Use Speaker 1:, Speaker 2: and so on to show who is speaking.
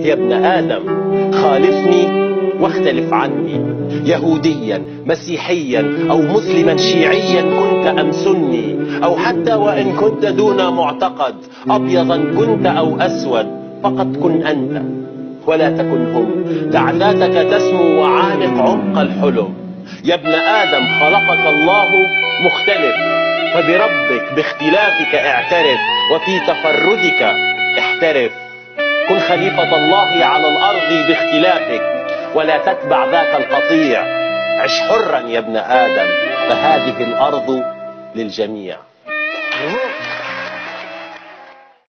Speaker 1: يا ابن آدم خالفني واختلف عني، يهوديا مسيحيا أو مسلما شيعيا كنت أم سني، أو حتى وإن كنت دون معتقد، أبيضا كنت أو أسود، فقط كن أنت ولا تكن هم. دع ذاتك تسمو وعانق عمق الحلم. يا ابن آدم خلقك الله مختلف، فبربك باختلافك اعترف، وفي تفردك احترف. كن خليفة الله على الأرض باختلافك، ولا تتبع ذاك القطيع. عش حرا يا ابن آدم، فهذه الأرض للجميع.